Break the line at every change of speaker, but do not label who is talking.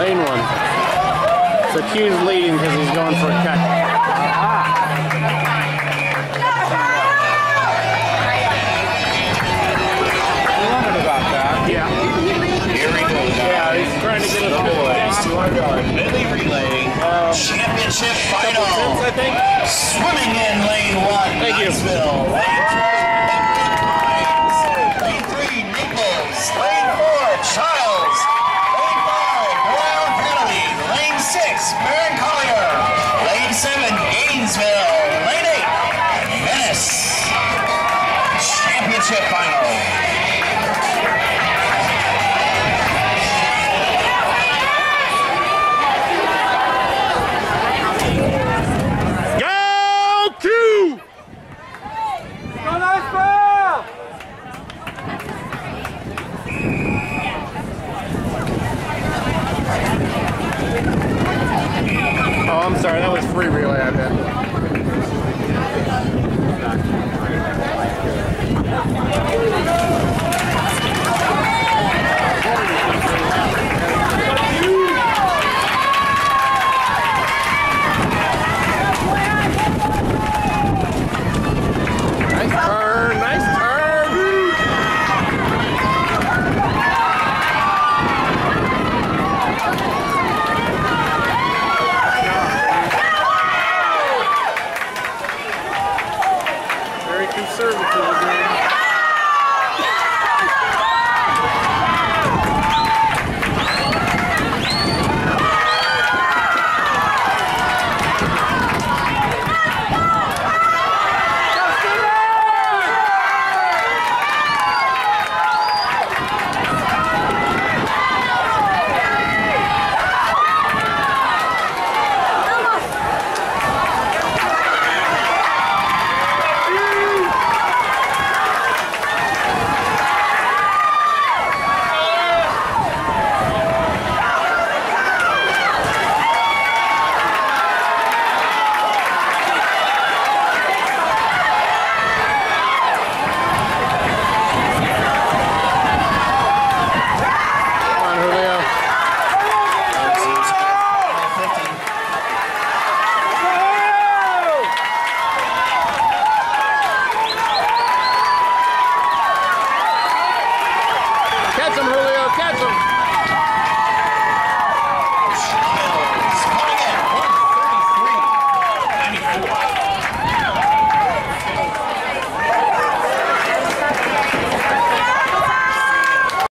Lane 1. So Q's leading because he's going for a cut.
You wondered about that.
Yeah.
Here we go.
Yeah, he's trying to get us
Boys, 200 yard medley relay championship final.
I think.
Swimming in lane 1.
Thank you.
Niceville. Lane 3, Naples. Lane 4, Charles. Lane 5, Brown Penalty. Lane 6, Marin Collier. Lane 7, Gainesville. Lane 8, Venice. Championship final.
Oh, I'm sorry, that was free relay, I bet.